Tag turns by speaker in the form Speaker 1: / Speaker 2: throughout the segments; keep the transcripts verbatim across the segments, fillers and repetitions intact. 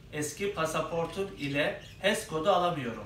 Speaker 1: eski pasaportum ile HES kodu alamıyorum.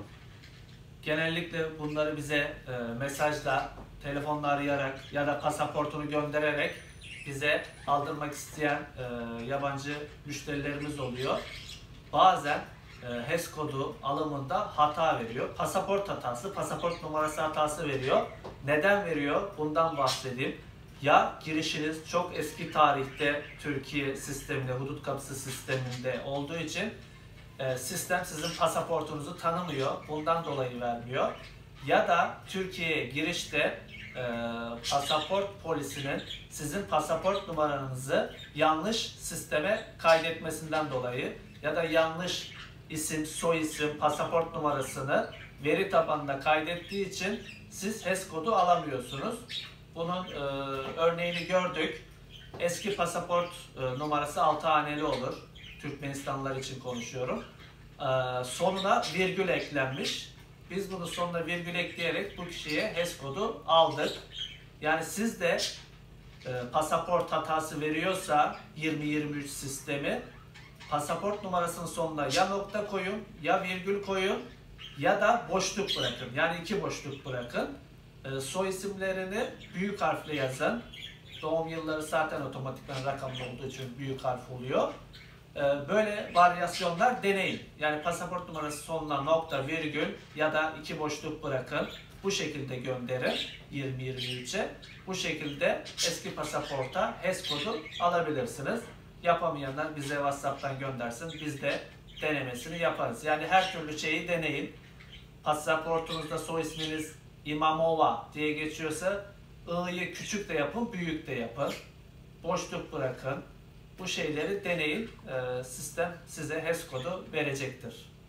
Speaker 1: Genellikle bunları bize e, mesajla, telefonla arayarak ya da pasaportunu göndererek bize aldırmak isteyen e, yabancı müşterilerimiz oluyor. Bazen e, HES kodu alımında hata veriyor. Pasaport hatası, pasaport numarası hatası veriyor. Neden veriyor? Bundan bahsedeyim. Ya girişiniz çok eski tarihte Türkiye sisteminde, hudut kapısı sisteminde olduğu için e, sistem sizin pasaportunuzu tanımıyor. Bundan dolayı vermiyor. Ya da Türkiye'ye girişte e, pasaport polisinin sizin pasaport numaranızı yanlış sisteme kaydetmesinden dolayı ya da yanlış isim, soyisim, pasaport numarasını veri tabanına kaydettiği için siz HES kodu alamıyorsunuz. Bunun e, örneğini gördük. Eski pasaport e, numarası altı haneli olur. Türkmenistanlılar için konuşuyorum. E, sonuna virgül eklenmiş. Biz bunu sonuna virgül ekleyerek bu kişiye HES kodu aldık. Yani siz de e, pasaport hatası veriyorsa yirmi yirmi üç sistemi, pasaport numarasının sonuna ya nokta koyun, ya virgül koyun ya da boşluk bırakın. Yani iki boşluk bırakın. E, soy isimlerini büyük harfle yazın. Doğum yılları zaten otomatikman rakamlı olduğu için büyük harf oluyor. E, böyle varyasyonlar deneyin. Yani pasaport numarası sonuna nokta, virgül ya da iki boşluk bırakın. Bu şekilde gönderin yirmi yirmi üçe. Bu şekilde eski pasaporta HES kodu alabilirsiniz. Yapamayanlar bize WhatsApp'tan göndersin. Biz de denemesini yaparız. Yani her türlü şeyi deneyin. Pasaportunuzda soy isminiz İmamova diye geçiyorsa I'yı küçük de yapın, büyük de yapın. Boşluk bırakın. Bu şeyleri deneyin. Sistem size HES kodu verecektir.